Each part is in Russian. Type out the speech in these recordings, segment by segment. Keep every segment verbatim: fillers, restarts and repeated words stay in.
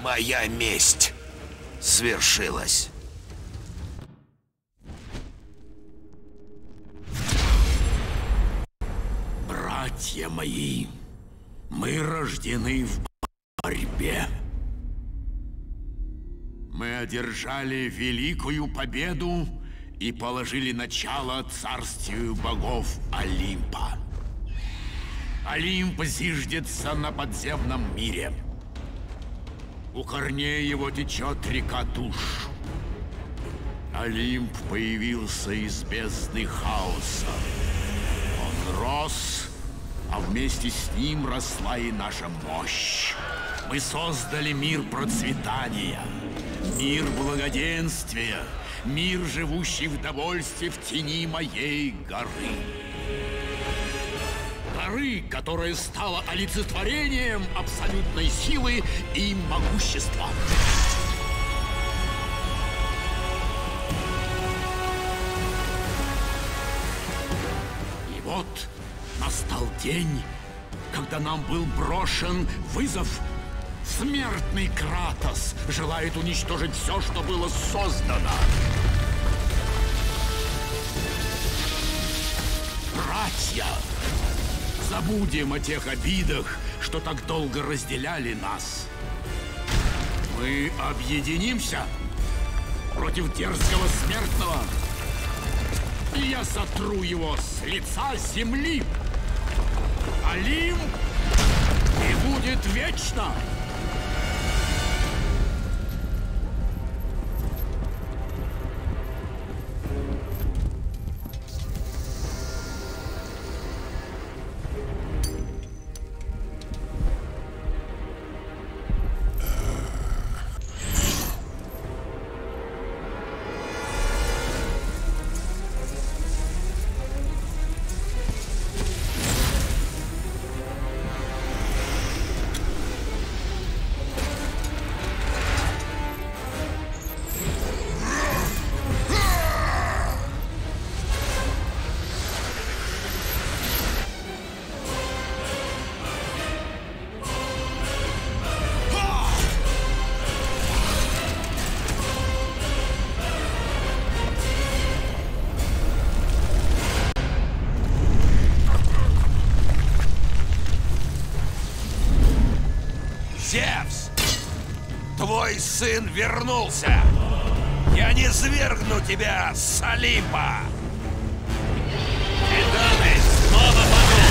Моя месть свершилась. Братья мои, мы рождены в борьбе. Мы одержали великую победу и положили начало царствию богов Олимпа. Олимп зиждется на подземном мире. У корней его течет река душ. Олимп появился из бездны хаоса. Он рос, а вместе с ним росла и наша мощь. Мы создали мир процветания, мир благоденствия, мир, живущий в довольстве в тени моей горы. Горы, которая стала олицетворением абсолютной силы и могущества. И вот настал день, когда нам был брошен вызов. Смертный Кратос желает уничтожить все, что было создано. Братья, забудем о тех обидах, что так долго разделяли нас. Мы объединимся против дерзкого смертного, и я сотру его с лица земли. Олимп и будет вечно. Зевс! Твой сын вернулся! Я не свергну тебя с Олимпа! Титаны снова падут!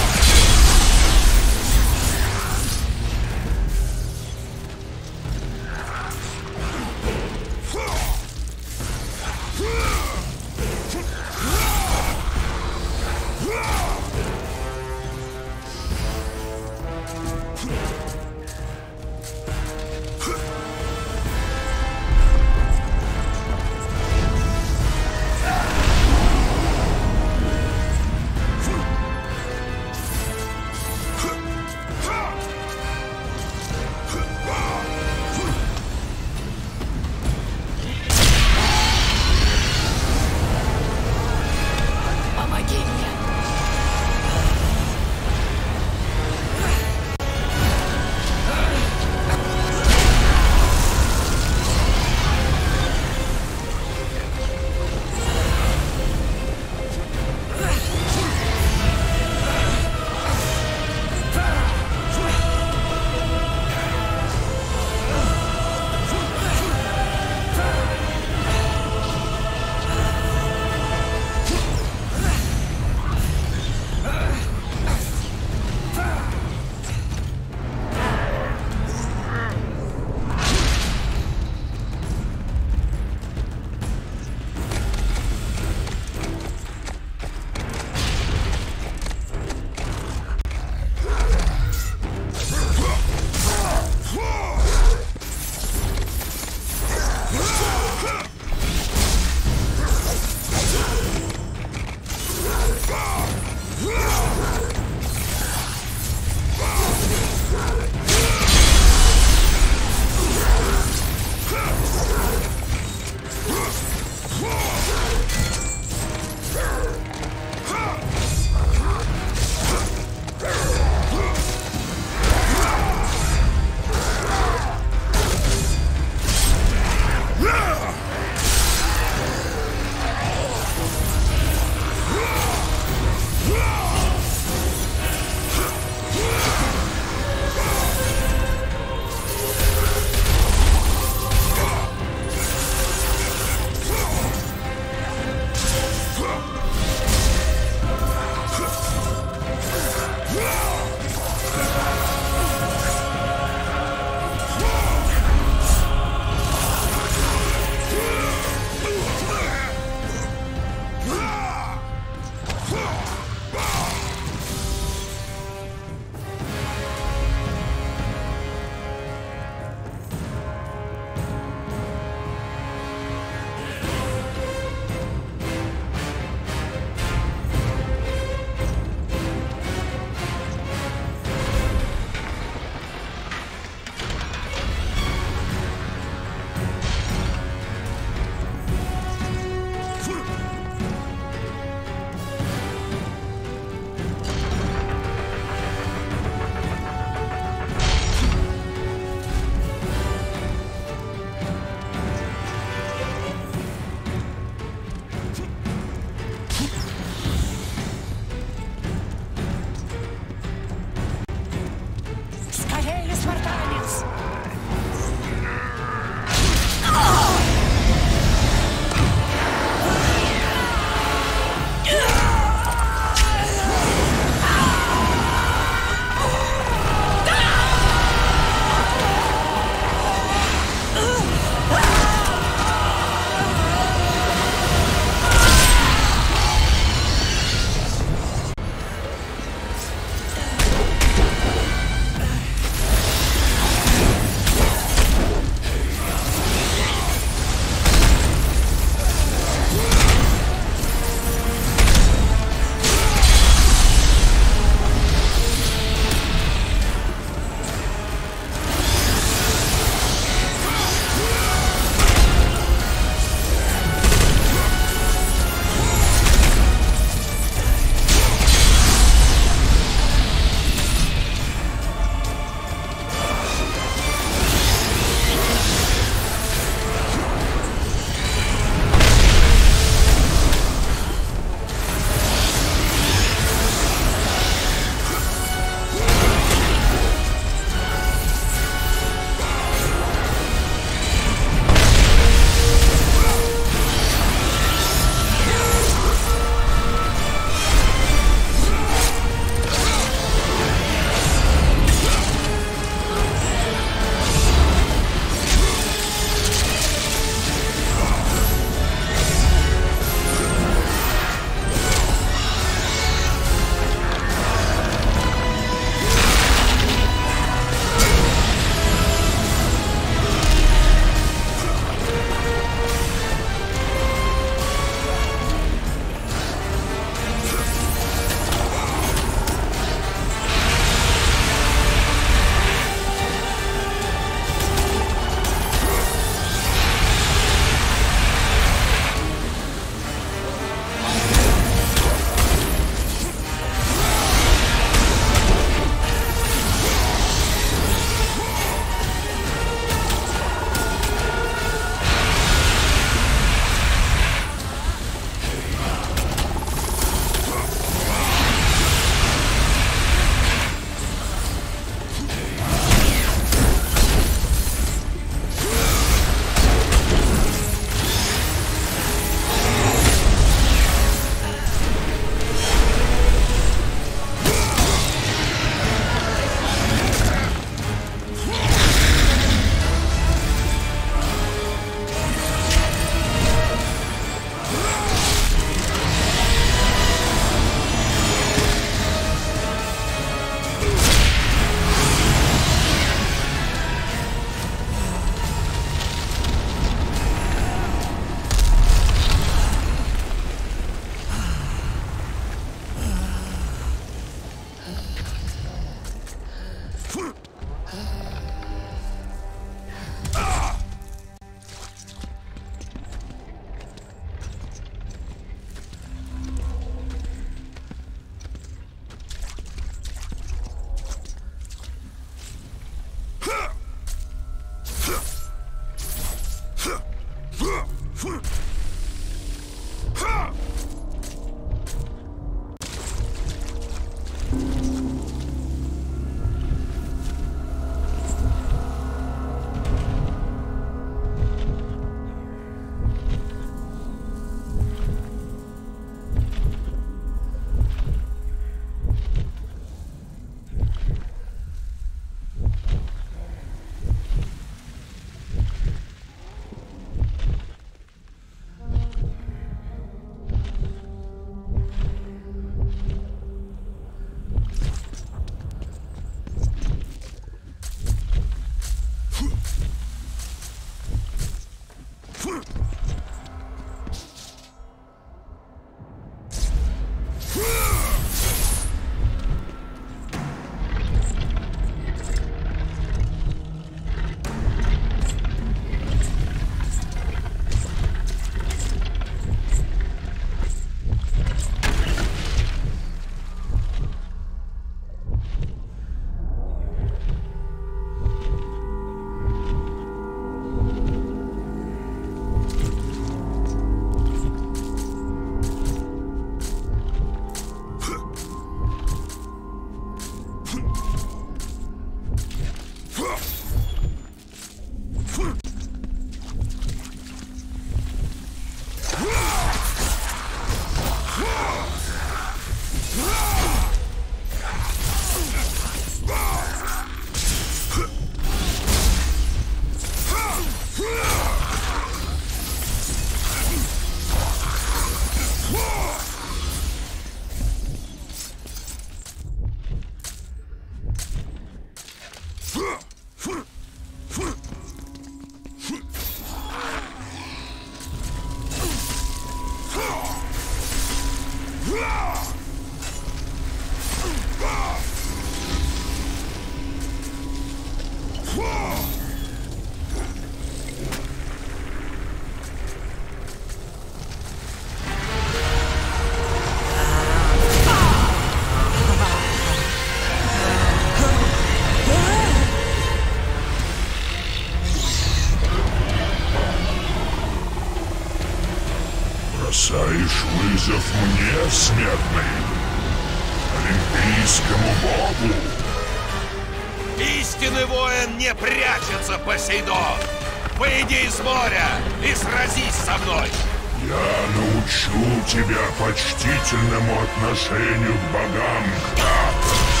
вызов мне, смертный? Олимпийскому богу? Истинный воин не прячется, Посейдон! Выйди из моря и сразись со мной! Я научу тебя почтительному отношению к богам, Кратос.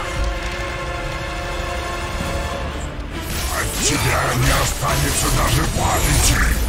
От тебя не останется даже памяти.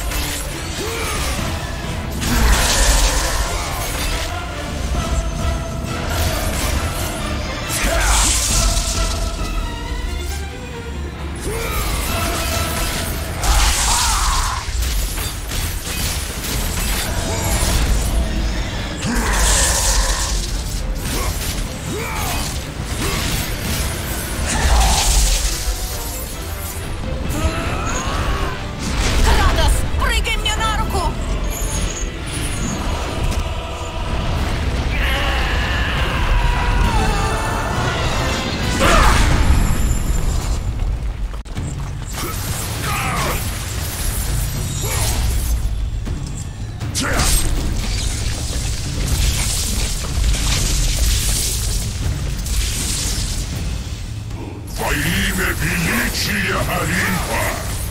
Во имя величия Олимпа!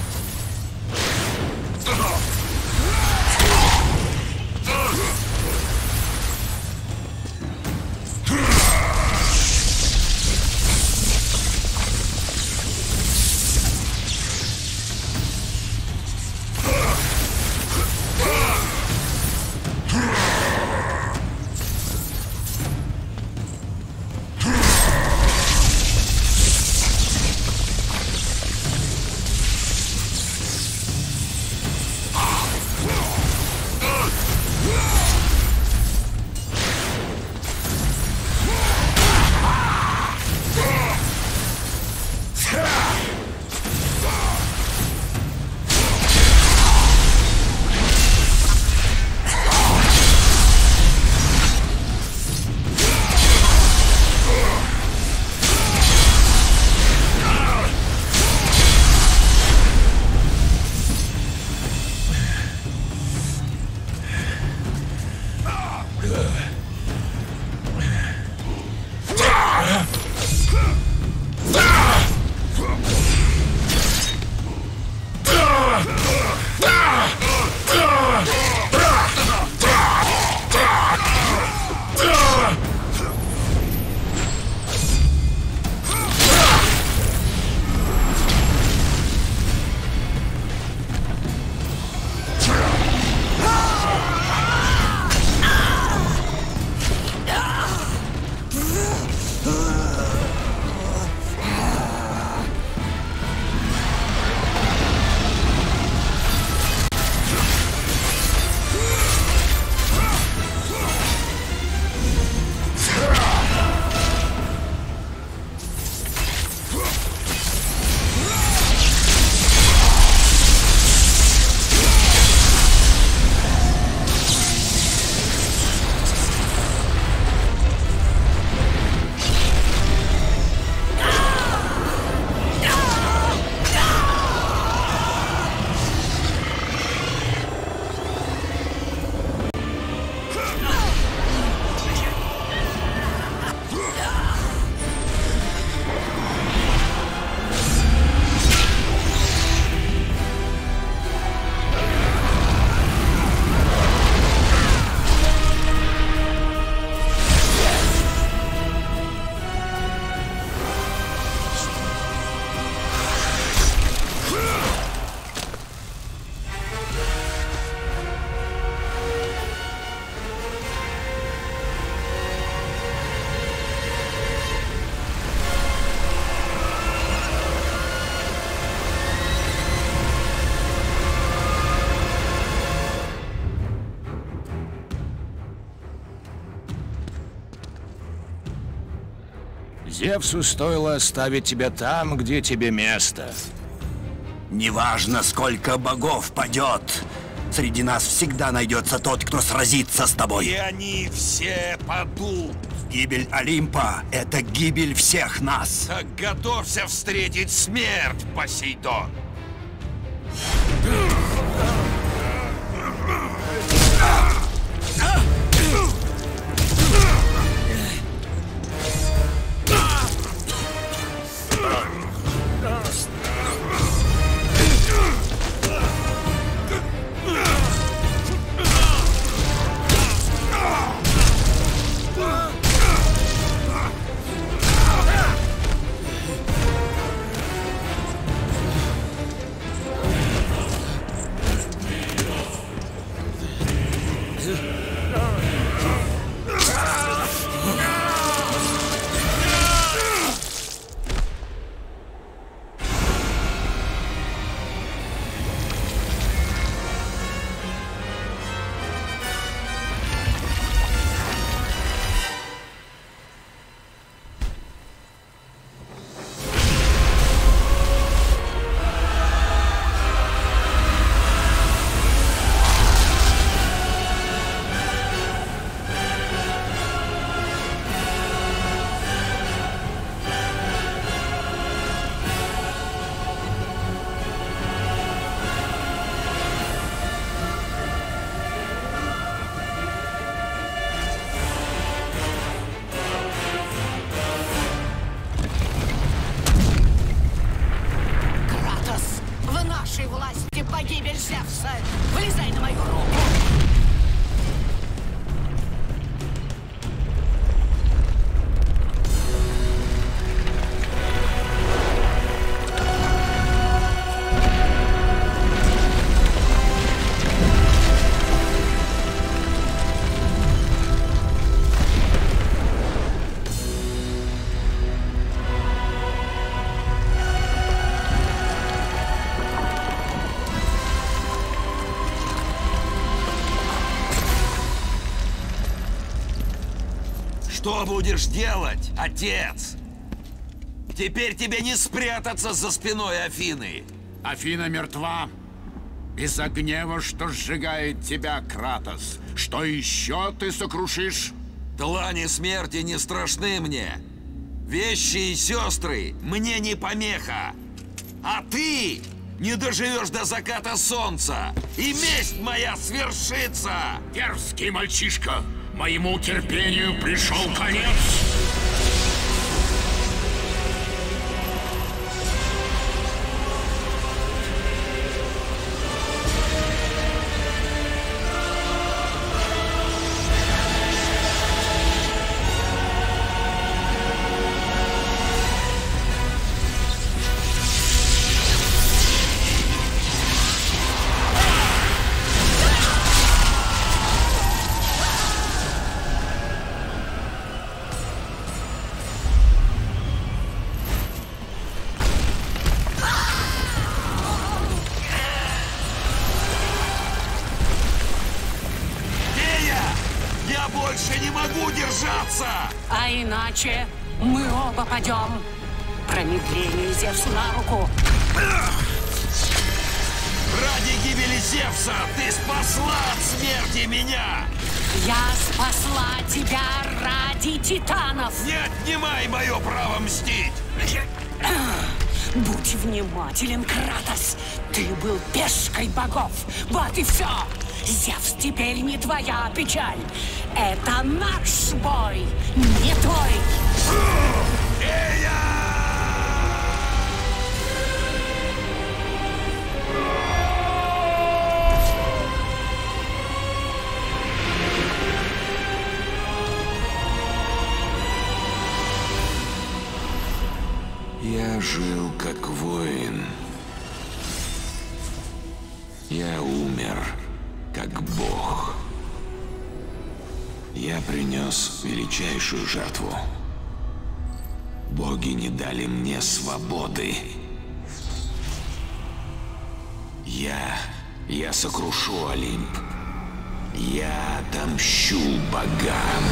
Зевсу стоило оставить тебя там, где тебе место. Неважно, сколько богов падет, среди нас всегда найдется тот, кто сразится с тобой. И они все падут. Гибель Олимпа — это гибель всех нас. Так готовься встретить смерть, Посейдон. Ah! Зевса! Вылезай на мою руку! Что будешь делать, отец? Теперь тебе не спрятаться за спиной Афины. Афина мертва. Из-за гнева, что сжигает тебя, Кратос. Что еще ты сокрушишь? Тлани смерти не страшны мне. Вещи и сестры мне не помеха. А ты не доживешь до заката солнца, и месть моя свершится. Дерзкий мальчишка! Моему терпению пришел конец! А иначе мы оба падем. Промедление Зевсу на руку. Ради гибели Зевса ты спасла от смерти меня! Я спасла тебя ради титанов! Не отнимай мое право мстить! Будь внимателен, Кратос! Ты был пешкой богов! Вот и все! Зевс теперь не твоя печаль! Это наш бой, не твой! Я жил как воин. Я умер как бог. Я принес величайшую жертву. Боги не дали мне свободы. Я... Я сокрушу Олимп. Я отомщу богам.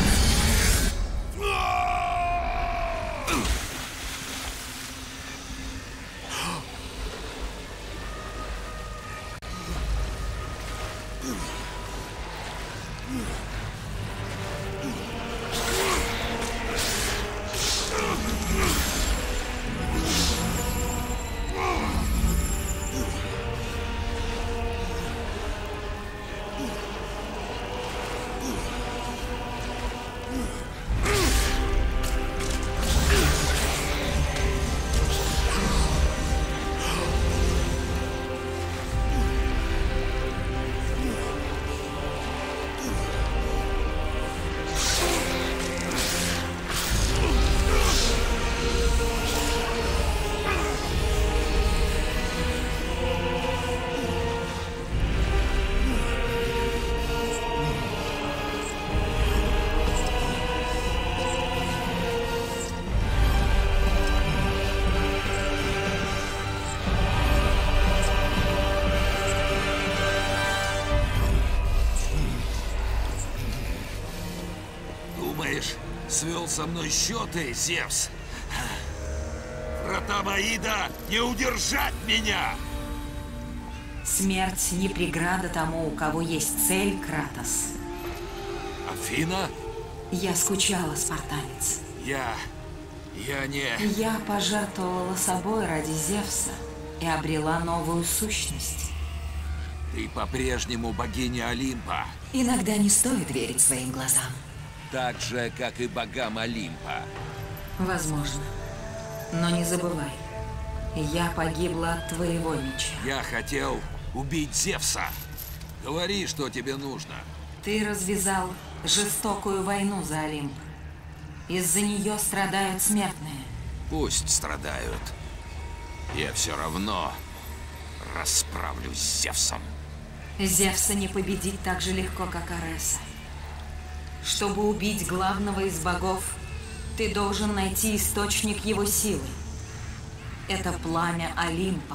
Свел со мной счеты, Зевс. Вратам Аида не удержать меня! Смерть не преграда тому, у кого есть цель, Кратос. Афина? Я скучала, спартанец. Я... я не... Я пожертвовала собой ради Зевса и обрела новую сущность. Ты по-прежнему богиня Олимпа. Иногда не стоит верить своим глазам. Так же, как и богам Олимпа. Возможно. Но не забывай, я погибла от твоего меча. Я хотел Убить Зевса. Говори, что тебе нужно. Ты развязал жестокую войну за Олимп. Из-за нее страдают смертные. Пусть страдают. Я все равно расправлюсь с Зевсом. Зевса не победить так же легко, как Ареса. Чтобы убить главного из богов, ты должен найти источник его силы. Это пламя Олимпа.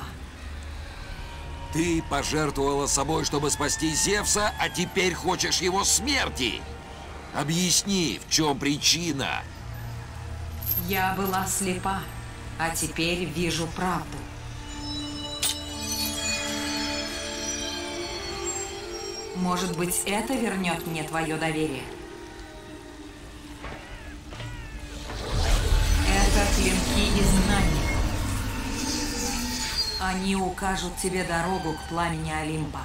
Ты пожертвовала собой, чтобы спасти Зевса, а теперь хочешь его смерти. Объясни, в чем причина? Я была слепа, а теперь вижу правду. Может быть, это вернет мне твое доверие? Это клинки изгнанников. Они укажут тебе дорогу к пламени Олимпа.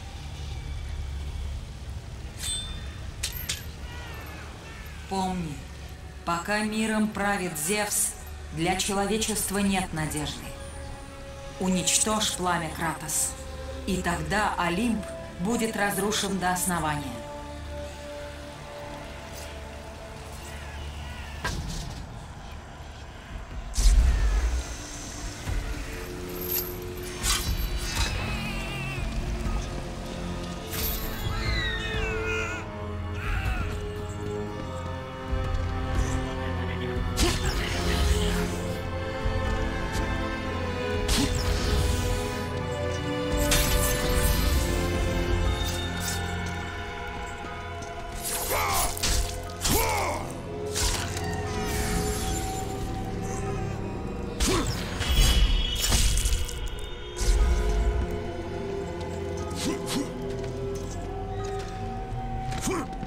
Помни, пока миром правит Зевс, для человечества нет надежды. Уничтожь пламя, Кратос, и тогда Олимп будет разрушен до основания. Фу!